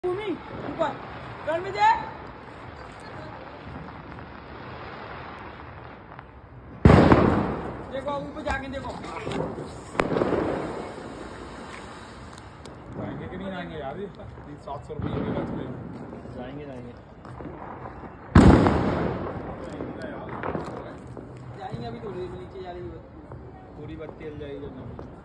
ऊपर टर्न में दे। देखो ऊपर जाके देखो जाएंगे कि नहीं जाएंगे यार, 700 रुपये जाएंगे जाएंगे अभी थोड़ी देर में नीचे जा रही है पूरी बत्ती जल जाएगी जब